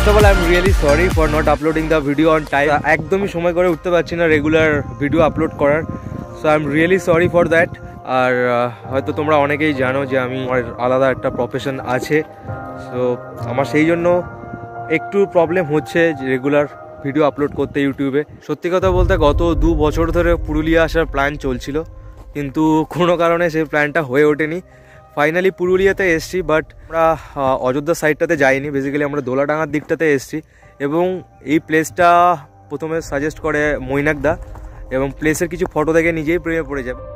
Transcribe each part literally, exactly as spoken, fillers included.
First of all I am really sorry for not uploading the video on time. একদমই সময় করে উঠতে পারছি না রেগুলার ভিডিও আপলোড করার, so I am really sorry for that. আর হয়তো তোমরা অনেকেই জানো যে আমি আমার আলাদা একটা প্রফেশন আছে, সো আমার সেই জন্য একটু প্রবলেম হচ্ছে রেগুলার ভিডিও আপলোড করতে ইউটিউবে। সত্যি কথা বলতে গত দু বছর ধরে পুরুলিয়া আসার প্ল্যান চলছিল, কিন্তু কোনো কারণে সেই প্ল্যানটা হয়ে ওঠেনি। ফাইনালি পুরুলিয়াতে এসছি, বাট আমরা অযোধ্যা সাইডটাতে যাইনি, বেসিক্যালি আমরা দোলাডাঙ্গার দিকটাতে এসছি। এবং এই প্লেসটা প্রথমে সাজেস্ট করে মৈনাকদা, এবং প্লেসের কিছু ফটো দেখে নিজেই প্রেমে পড়ে যাবে।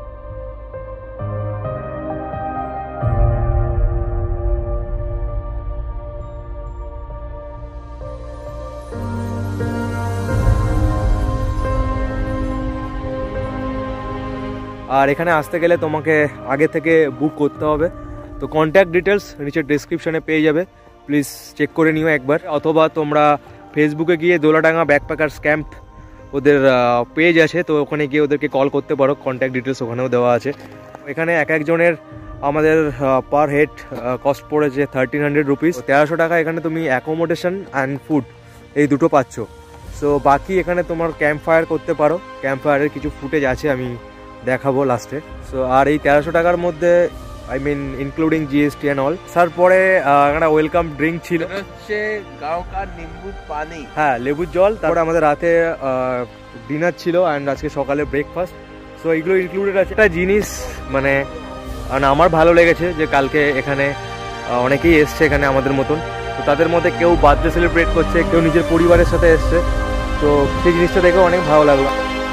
আর এখানে আসতে গেলে তোমাকে আগে থেকে বুক করতে হবে, তো কন্ট্যাক্ট ডিটেলস নিচে ডিসক্রিপশনে পেয়ে যাবে, প্লিজ চেক করে নিও একবার। অথবা তোমরা ফেসবুকে গিয়ে দোলাডাঙ্গা ব্যাকপ্যাকার্স ক্যাম্প ওদের পেজ আছে, তো ওখানে গিয়ে ওদেরকে কল করতে পারো, কন্ট্যাক্ট ডিটেলস ওখানেও দেওয়া আছে। এখানে এক একজনের আমাদের পার হেড কস্ট পড়েছে থার্টিন হান্ড্রেড রুপিস। তেরোশো টাকা এখানে তুমি অ্যাকোমোডেশন অ্যান্ড ফুড এই দুটো পাচ্ছ। সো বাকি এখানে তোমার ক্যাম্প ফায়ার করতে পারো, ক্যাম্প ফায়ারের কিছু ফুটেজ আছে আমি দেখাবো লাস্টে। সো আর এই তেরোশো টাকার মধ্যে I mean including GST and all. তারপরে একটা ওয়েলকাম ড্রিঙ্ক ছিল, হচ্ছে গাওকার নিম্বু পানি, হ্যাঁ লেবুর জল। তারপরে আমাদের রাতে ডিনার ছিল অ্যান্ড আজকে সকালে ব্রেকফাস্ট। সো এইগুলো ইনক্লুডেড আছে। একটা জিনিস মানে আমার ভালো লেগেছে যে কালকে এখানে অনেকেই এসছে এখানে আমাদের মতন, তো তাদের মধ্যে কেউ বার্থডে সেলিব্রেট করছে, কেউ নিজের পরিবারের সাথে এসছে, তো সেই জিনিসটা দেখে অনেক ভালো লাগলো।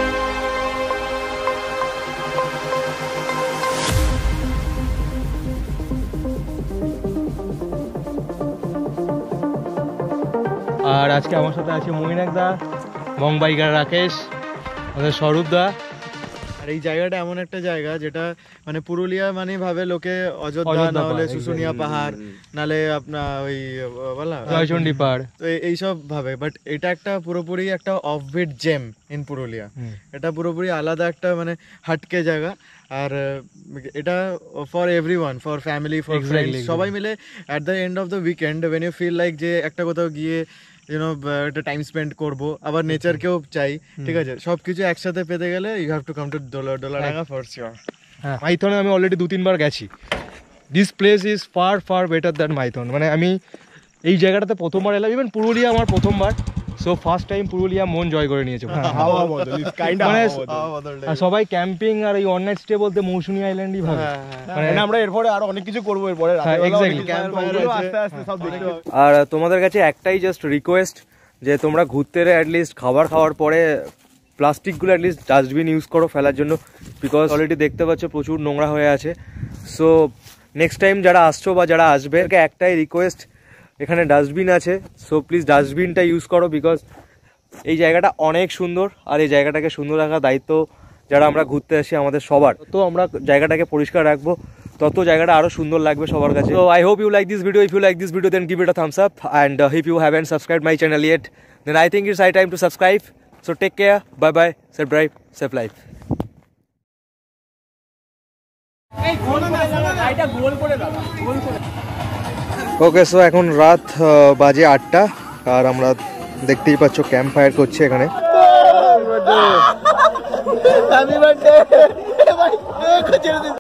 আর আজকে আমার সাথে আছে মৈনাকদা, মংবাইকার রাকেশ, আমাদের স্বরূপদা। আর এই জায়গাটা এমন একটা জায়গা যেটা মানে পুরুলিয়া মানে ভাবে লোকে অযোধ্যা, না হলে শুশুনিয়া পাহাড়, নালে আপনার ওই বলা জয়চন্ডী পাহাড়, তো এইসব ভাবে। বাট এটা একটা পুরোপুরি একটা অফবিট জেম ইন পুরুলিয়া। এটা পুরোপুরি আলাদা একটা মানে হাটকে জায়গা। আর এটা for everyone, for family, for friends, সবাই মিলে at the end of the weekend when you feel like যে একটা কোথাও গিয়ে ইউনো একটা টাইম স্পেন্ড করবো, আবার নেচারকেও চাই, ঠিক আছে, সবকিছু একসাথে পেতে গেলে you have to come to Doladanga for sure. হ্যাঁ, মাইথনে আমি অলরেডি দু তিনবার গেছি। This place is far far better than Maithon. মানে আমি এই জায়গাটাতে প্রথমবার এলাম, ইভেন পুরুলিয়া আমার প্রথমবার, সো ফার্স্ট টাইম পুরুলিয়া মন জয় করে নিয়েছে। সবাই ক্যাম্পিং আর এই ওয়ান নাইট স্টে বলতে মৌসুমী আইল্যান্ডই ভাবে, মানে আমরা এরপরে আরো অনেক কিছু করবো এরপরে। আর তোমাদের কাছে একটাই জাস্ট রিকোয়েস্ট যে তোমরা ঘুরতে অ্যাটলিস্ট খাবার খাওয়ার পরে প্লাস্টিকগুলো অ্যাটলিস্ট ডাস্টবিন ইউজ করো ফেলার জন্য, বিকজ অলরেডি দেখতে পাচ্ছ প্রচুর নোংরা হয়ে আছে। সো নেক্সট টাইম যারা আসছো বা যারা আসবে একটাই রিকোয়েস্ট, এখানে ডাস্টবিন আছে, সো প্লিজ ডাস্টবিনটা ইউজ করো, বিকজ এই জায়গাটা অনেক সুন্দর। আর এই জায়গাটাকে সুন্দর রাখার দায়িত্ব যারা আমরা ঘুরতে আসি আমাদের সবার, তো আমরা জায়গাটাকে পরিষ্কার রাখবো, তত জায়গাটা আরো সুন্দর লাগবে সবার কাছে। So I hope you like this video. If you like this video, then give it a thumbs up, and uh, if you haven't subscribed my channel yet, then I think it's high time to subscribe. So take care, bye bye, safe drive, safe life. Okay, so এখন রাত বাজে আটটা, আর আমরা দেখতেই পাচ্ছ camp fire করছে এখানে।